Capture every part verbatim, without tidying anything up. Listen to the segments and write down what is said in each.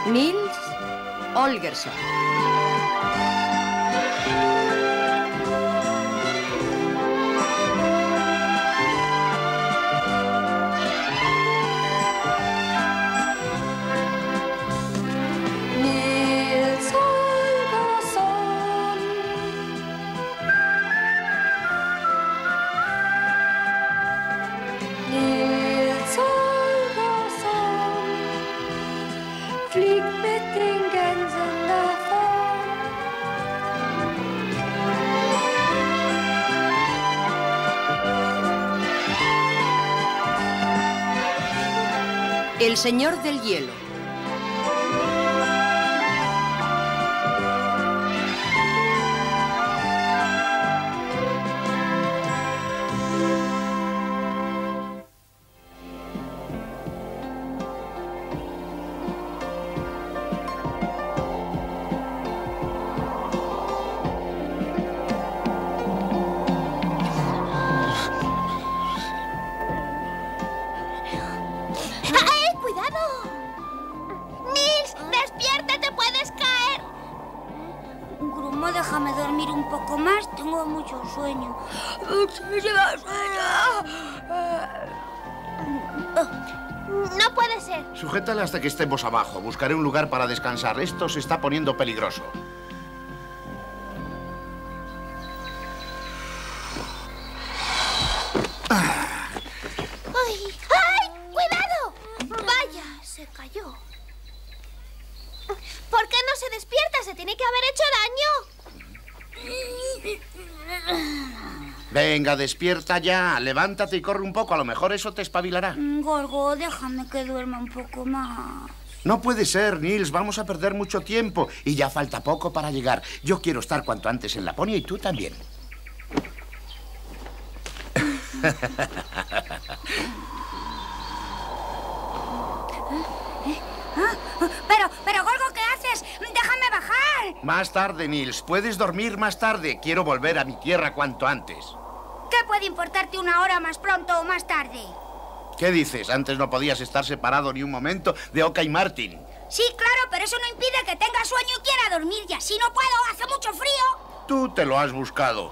Nils Holgersson. El Señor del Hielo. Déjame dormir un poco más, tengo mucho sueño. No puede ser. Sujétale hasta que estemos abajo. Buscaré un lugar para descansar. Esto se está poniendo peligroso. ¡Ay! ¡Ay! ¡Cuidado! Vaya, se cayó. ¿Por qué no se despierta? Se tiene que haber hecho daño. Venga, despierta ya. Levántate y corre un poco. A lo mejor eso te espabilará. Gorgo, déjame que duerma un poco más. No puede ser, Nils. Vamos a perder mucho tiempo. Y ya falta poco para llegar. Yo quiero estar cuanto antes en Laponia y tú también. Pero, pero, Gorgo, ¿qué haces? ¡Déjame bajar! Más tarde, Nils. Puedes dormir más tarde. Quiero volver a mi tierra cuanto antes. ¿Qué puede importarte una hora más pronto o más tarde? ¿Qué dices? Antes no podías estar separado ni un momento de Oka y Martin. Sí, claro, pero eso no impide que tenga sueño y quiera dormir. Y así no puedo, hace mucho frío. Tú te lo has buscado.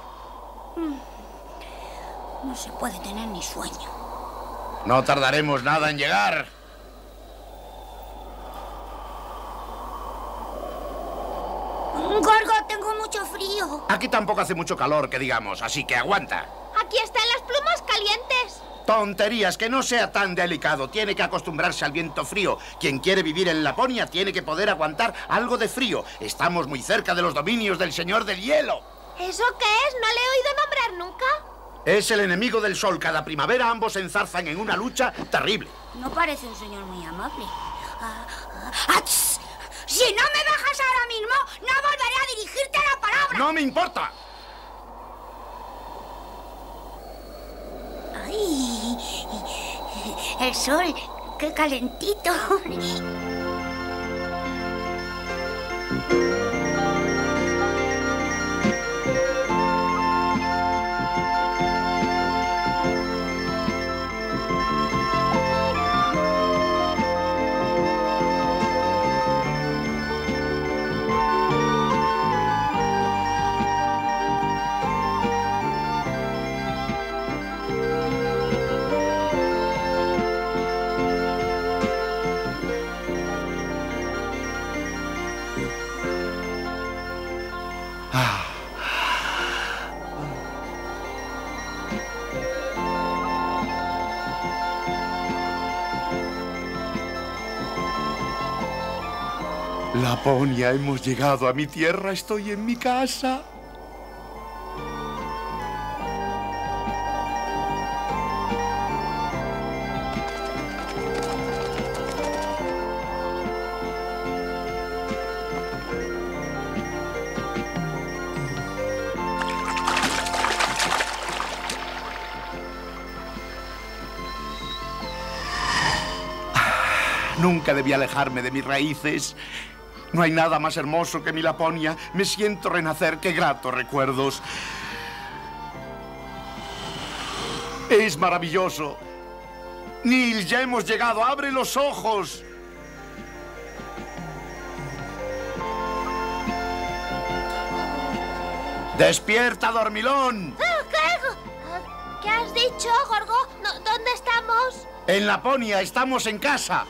No se puede tener ni sueño. No tardaremos nada en llegar. Gorgo, tengo mucho frío. Aquí tampoco hace mucho calor, que digamos, así que aguanta. Aquí están las plumas calientes. Tonterías, que no sea tan delicado. Tiene que acostumbrarse al viento frío. Quien quiere vivir en Laponia tiene que poder aguantar algo de frío. Estamos muy cerca de los dominios del Señor del Hielo. ¿Eso qué es? No le he oído nombrar nunca. Es el enemigo del sol. Cada primavera ambos se enzarzan en una lucha terrible. No parece un señor muy amable. Ah, ah, si no me bajas ahora mismo, no volveré a dirigirte la palabra. ¡No me importa! Ay, el sol, qué calentito. Laponia, hemos llegado a mi tierra, estoy en mi casa. Nunca debí alejarme de mis raíces. No hay nada más hermoso que mi Laponia. Me siento renacer. ¡Qué gratos recuerdos! Es maravilloso. Nils, ya hemos llegado. ¡Abre los ojos! ¡Despierta, dormilón! Ah, ¿Qué? ¿Qué has dicho, Gorgo? No, ¿dónde estamos? En Laponia, estamos en casa.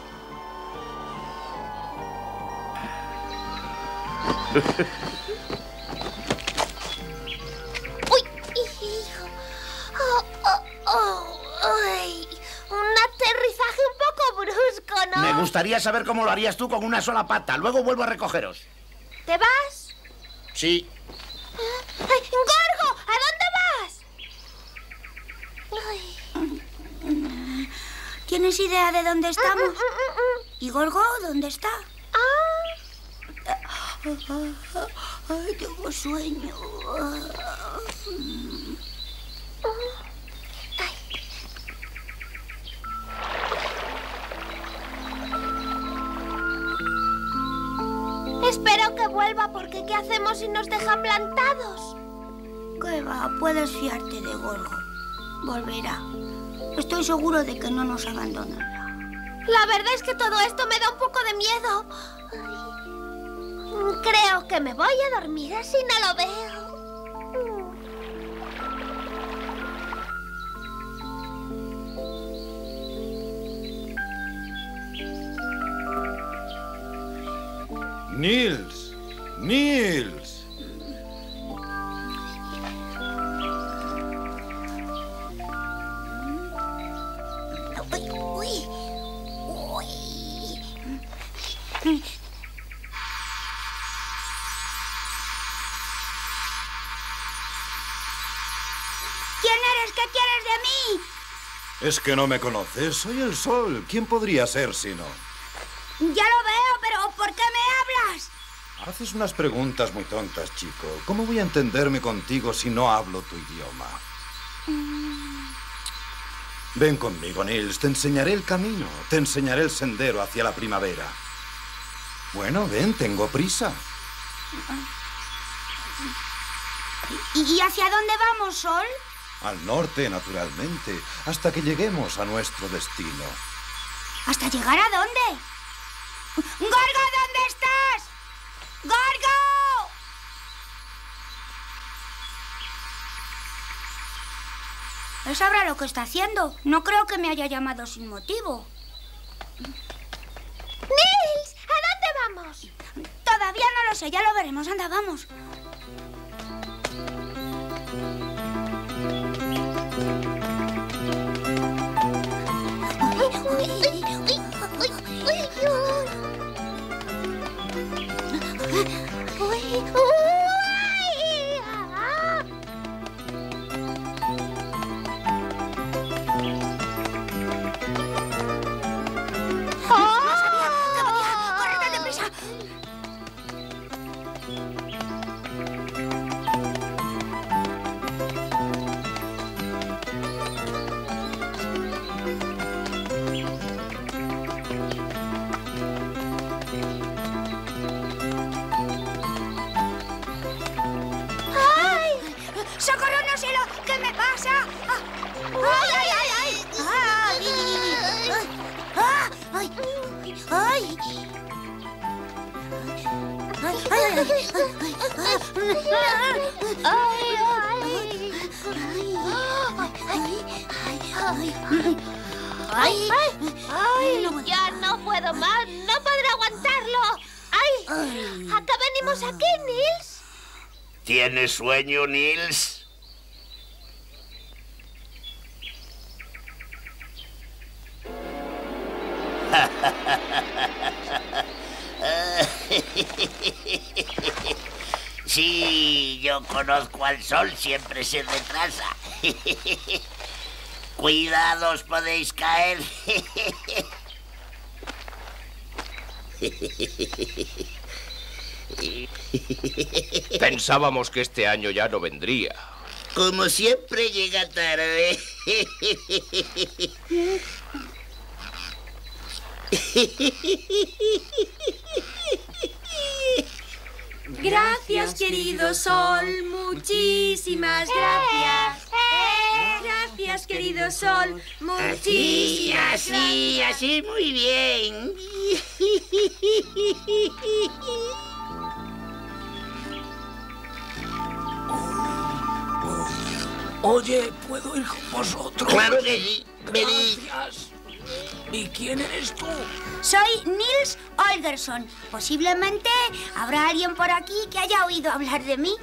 ¡Uy! hijo. Oh, oh, oh, ay. Un aterrizaje un poco brusco, ¿no? Me gustaría saber cómo lo harías tú con una sola pata. Luego vuelvo a recogeros. ¿Te vas? Sí. Ay, ¡Gorgo! ¿A dónde vas? Ay. ¿Tienes idea de dónde estamos? ¿Y Gorgo dónde está? Ah. Ay, tengo sueño. Espero que vuelva, porque ¿qué hacemos si nos deja plantados? ¿Qué va? Puedes fiarte de Gorgo. Volverá. Estoy seguro de que no nos abandonará. La verdad es que todo esto me da un poco de miedo. Ay. Creo que me voy a dormir, así no lo veo. Niels, Niels. Uy, uy, uy. ¿Quién eres? ¿Qué quieres de mí? Es que no me conoces. Soy el sol. ¿Quién podría ser si no? Ya lo veo, pero ¿por qué me hablas? Haces unas preguntas muy tontas, chico. ¿Cómo voy a entenderme contigo si no hablo tu idioma? Mm. Ven conmigo, Niels. Te enseñaré el camino. Te enseñaré el sendero hacia la primavera. Bueno, ven, tengo prisa. ¿Y hacia dónde vamos, Sol? Al norte, naturalmente, hasta que lleguemos a nuestro destino. ¿Hasta llegar a dónde? ¡Gorgo, ¿dónde estás? ¡Gorgo! Él sabrá lo que está haciendo. No creo que me haya llamado sin motivo. ¡Niels! ¿A dónde vamos? Todavía no lo sé, ya lo veremos. Anda, vamos. ¡Socorro, no sé lo que me pasa! ¡Ay, ay, ay! ¡Ay! ¡Ay! ¡Ay! ¡Ay! ¡Ay! ¡Ay! Ya no puedo más, no podré aguantarlo. ¡Ay! ¿A qué venimos aquí, Niels? ¿Tienes sueño, Niels? Sí, yo conozco al sol, siempre se retrasa. Cuidado, os podéis caer. Pensábamos que este año ya no vendría. Como siempre, llega tarde. Gracias, querido sol, muchísimas gracias. Gracias, querido sol, muchísimas Así, así, así, muy bien. Oye, ¿puedo ir con vosotros? Claro que sí. Venid. Gracias. ¿Y quién eres tú? Soy Nils Holgersson. Posiblemente habrá alguien por aquí que haya oído hablar de mí.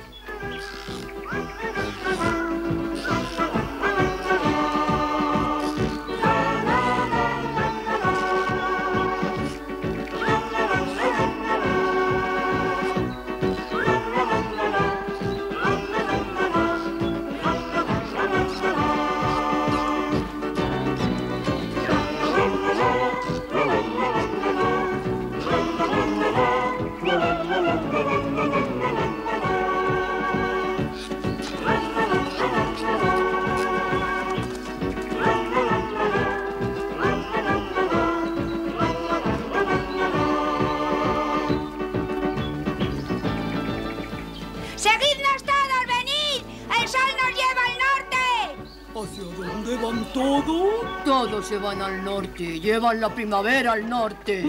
¡Seguidnos todos! ¡Venid! ¡El sol nos lleva al norte! ¿Hacia dónde van todos? Todos se van al norte, llevan la primavera al norte.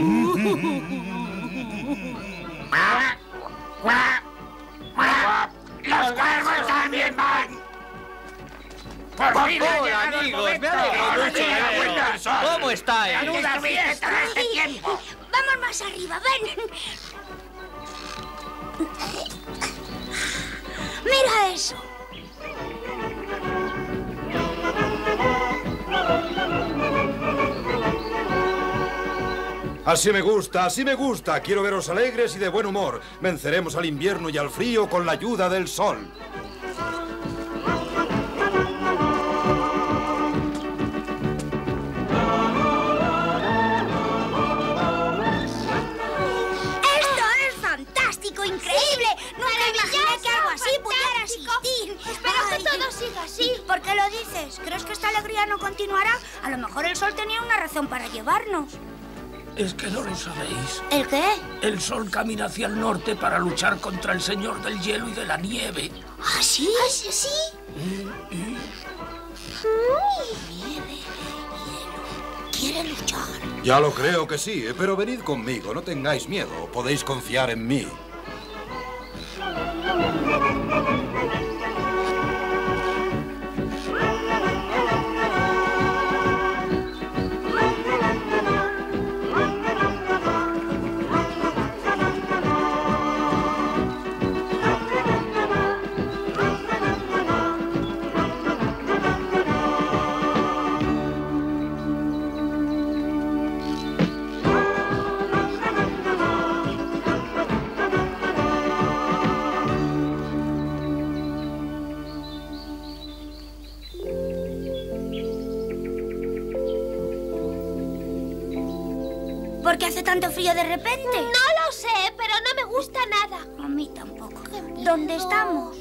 ¡Los cuervos también van! ¡Por fin ha llegado el amigos! momento! ¡Me alegro ¡Ahora mucho sí, de la veros! vuelta al sol! ¿Cómo estáis? ¡Menuda fiesta de este tiempo! Vamos más arriba, ven. Mira eso. Así me gusta, así me gusta. Quiero veros alegres y de buen humor. Venceremos al invierno y al frío con la ayuda del sol. Esto es fantástico, increíble. Nunca imaginé que algo así pudiera existir. Espero que todo siga así. ¿Por qué lo dices? ¿Crees que esta alegría no continuará? A lo mejor el sol tenía una razón para llevarnos. Es que no lo sabéis. ¿El qué? El sol camina hacia el norte para luchar contra el señor del hielo y de la nieve. ¿Ah, sí? ¿Ah, sí? sí? ¿Y? Nieve, hielo. Quiere luchar. Ya lo creo que sí, pero venid conmigo, no tengáis miedo. Podéis confiar en mí. ¿Por qué hace tanto frío de repente? No lo sé, pero no me gusta nada. A mí tampoco. ¿Dónde estamos?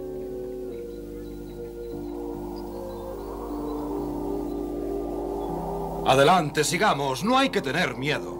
Adelante, sigamos. No hay que tener miedo.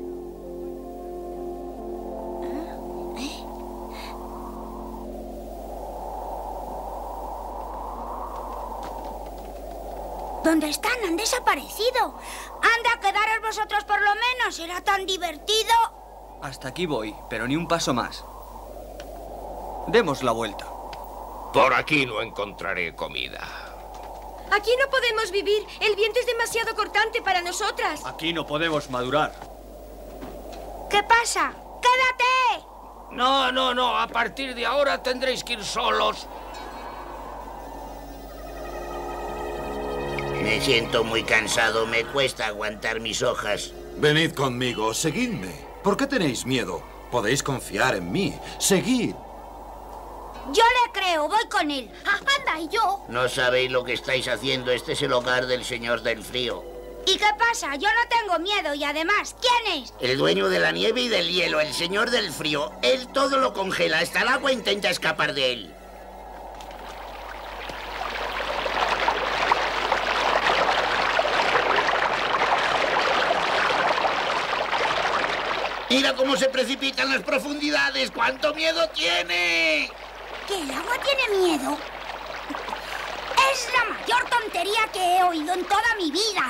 ¿Dónde están? Han desaparecido. Anda, quedaros vosotros por lo menos. Era tan divertido. Hasta aquí voy, pero ni un paso más. Demos la vuelta. Por aquí no encontraré comida. Aquí no podemos vivir. El viento es demasiado cortante para nosotras. Aquí no podemos madurar. ¿Qué pasa? ¡Quédate! No, no, no. A partir de ahora tendréis que ir solos. Me siento muy cansado, me cuesta aguantar mis hojas. Venid conmigo, seguidme. ¿Por qué tenéis miedo? Podéis confiar en mí. Seguid. Yo le creo, voy con él. Ah, anda, y yo. No sabéis lo que estáis haciendo, este es el hogar del señor del frío. ¿Y qué pasa? Yo no tengo miedo y además, ¿quién es? El dueño de la nieve y del hielo, el señor del frío. Él todo lo congela, hasta el agua intenta escapar de él. Mira cómo se precipitan las profundidades. ¡Cuánto miedo tiene! ¿Que el agua tiene miedo? Es la mayor tontería que he oído en toda mi vida.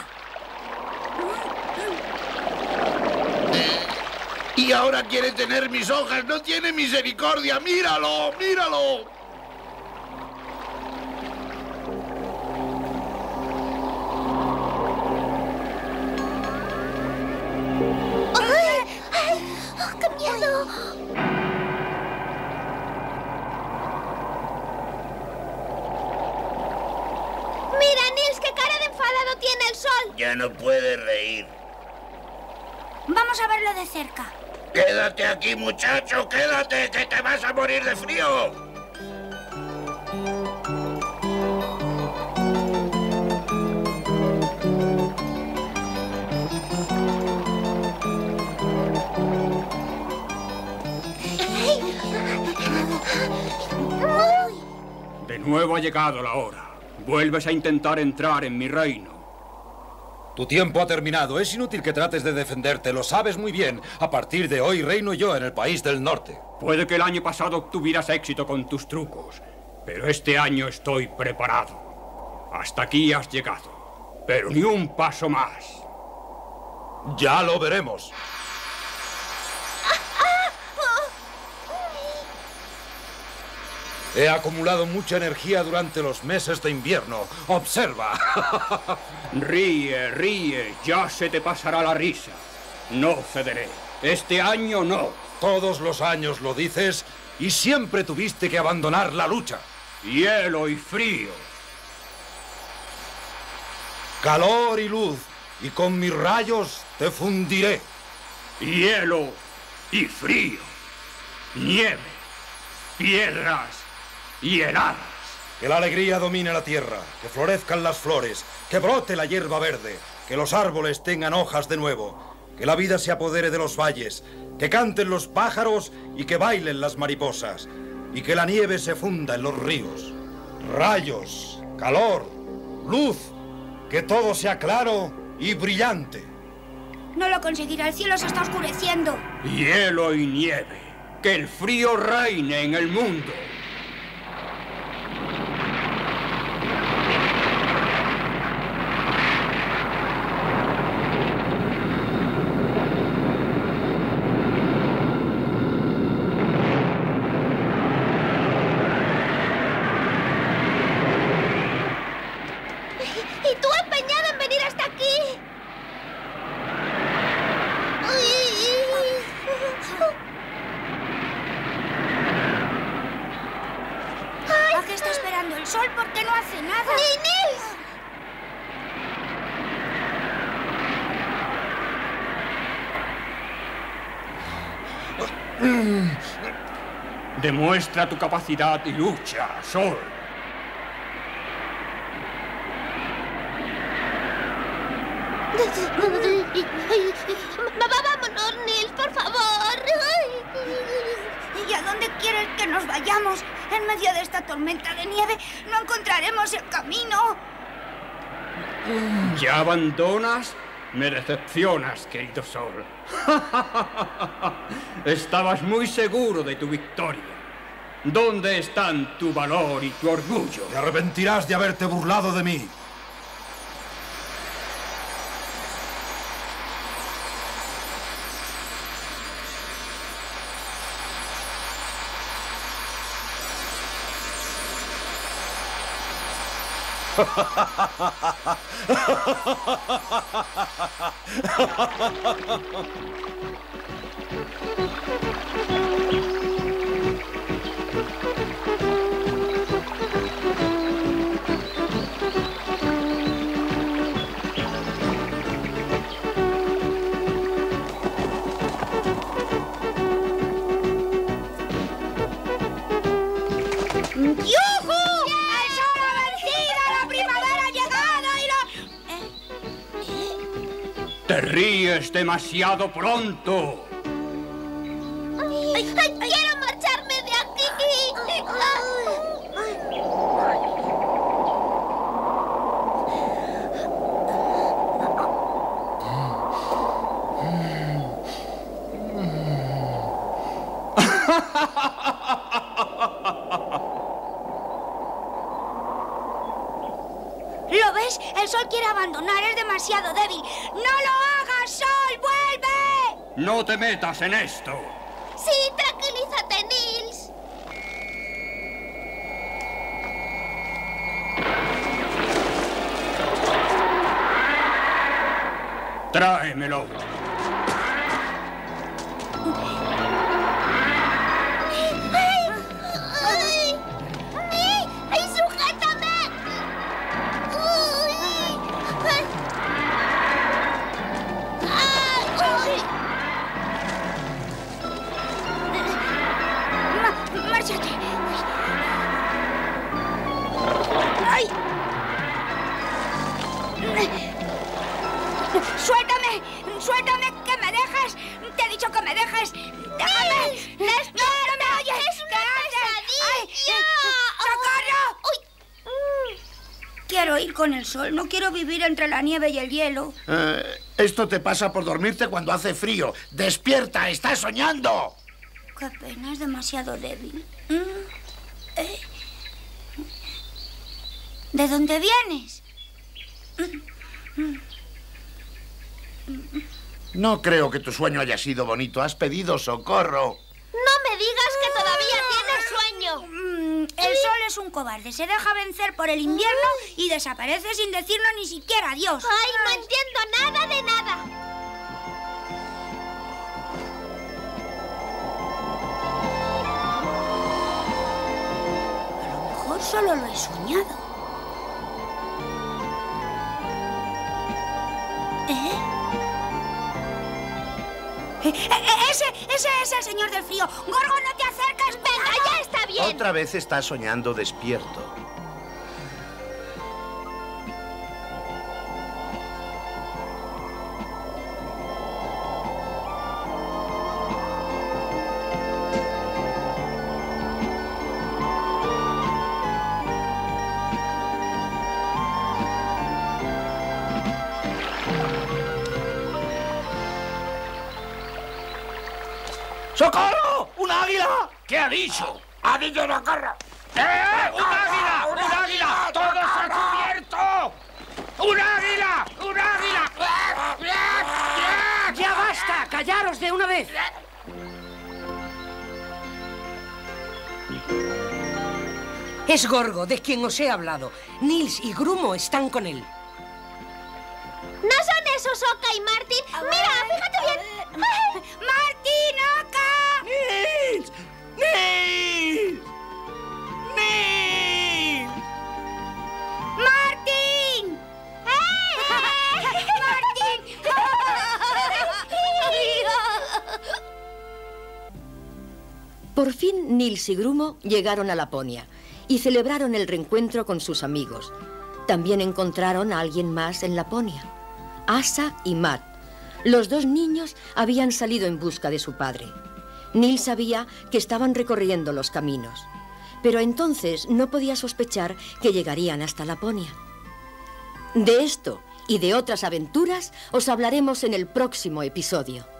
Y ahora quiere tener mis hojas. No tiene misericordia. ¡Míralo! ¡Míralo! ¡Qué miedo! Mira, Nils, qué cara de enfadado tiene el sol. Ya no puede reír. Vamos a verlo de cerca. Quédate aquí, muchacho, quédate, que te vas a morir de frío. De nuevo ha llegado la hora. Vuelves a intentar entrar en mi reino. Tu tiempo ha terminado. Es inútil que trates de defenderte. Lo sabes muy bien. A partir de hoy reino yo en el país del norte. Puede que el año pasado tuvieras éxito con tus trucos, pero este año estoy preparado. Hasta aquí has llegado, pero ni un paso más. Ya lo veremos. He acumulado mucha energía durante los meses de invierno. ¡Observa! Ríe, ríe. Ya se te pasará la risa. No cederé. Este año no. Todos los años lo dices y siempre tuviste que abandonar la lucha. Hielo y frío. Calor y luz. Y con mis rayos te fundiré. Hielo y frío. Nieve. Piedras. Y heladas. Que la alegría domine la tierra, que florezcan las flores, que brote la hierba verde, que los árboles tengan hojas de nuevo, que la vida se apodere de los valles, que canten los pájaros y que bailen las mariposas, y que la nieve se funda en los ríos. Rayos, calor, luz, que todo sea claro y brillante. No lo conseguirá, el cielo se está oscureciendo. Hielo y nieve, que el frío reine en el mundo. Demuestra tu capacidad y lucha, Sol. Vámonos, Nils, por favor. ¿Y a dónde quieres que nos vayamos? En medio de esta tormenta de nieve no encontraremos el camino. ¿Ya abandonas? Me decepcionas, querido Sol. Estabas muy seguro de tu victoria. ¿Dónde están tu valor y tu orgullo? Te arrepentirás de haberte burlado de mí. ¡Te ríes demasiado pronto! Ay, ay, ¡quiero marcharme de aquí! ¿Lo ves? El sol quiere abandonar, es demasiado débil. ¡No lo hagas, Sol! ¡Vuelve! No te metas en esto. Sí, tranquilízate, Nils. Tráemelo. ¡Suéltame! ¡Suéltame! ¡Que me dejes! ¡Te he dicho que me dejes! ¡Déjame! ¡Nils! ¡No, no me oyes! ¡Es una pesadilla! ¡Socorro! ¡Uy! Quiero ir con el sol. No quiero vivir entre la nieve y el hielo. Eh, esto te pasa por dormirte cuando hace frío. ¡Despierta! ¡Estás soñando! Qué pena, es demasiado débil. Mm. Eh. ¿De dónde vienes? No creo que tu sueño haya sido bonito. Has pedido socorro. No me digas que todavía tienes sueño. Mm, el sol es un cobarde. Se deja vencer por el invierno y desaparece sin decirnos ni siquiera adiós. Ay, no entiendo nada de nada. A lo mejor solo lo he soñado. ¿Eh? Eh, eh, ¡Ese, ese es el señor del frío! ¡Gorgo, no te acerques! Venga, ya está bien. Otra vez estás soñando despierto. ¡Socorro! ¡Un águila! ¿Qué ha dicho? ¡Ha dicho socorro! ¡Eh! ¡Un águila! ¡Un águila! ¡Todo está cubierto! ¡Un águila! ¡Un águila! ¡Ya basta! ¡Callaros de una vez! Es Gorgo, de quien os he hablado. Nils y Grumo están con él. ¿No son esos Oka y Martin? Mira, fíjate bien. ¡Martín, Oka! ¡Nils! ¡Nils! ¡Nils! ¡Martín! ¡Martín! Por fin Nils y Grumo llegaron a Laponia y celebraron el reencuentro con sus amigos. También encontraron a alguien más en Laponia, Asa y Matt. Los dos niños habían salido en busca de su padre. Nils sabía que estaban recorriendo los caminos, pero entonces no podía sospechar que llegarían hasta Laponia. De esto y de otras aventuras os hablaremos en el próximo episodio.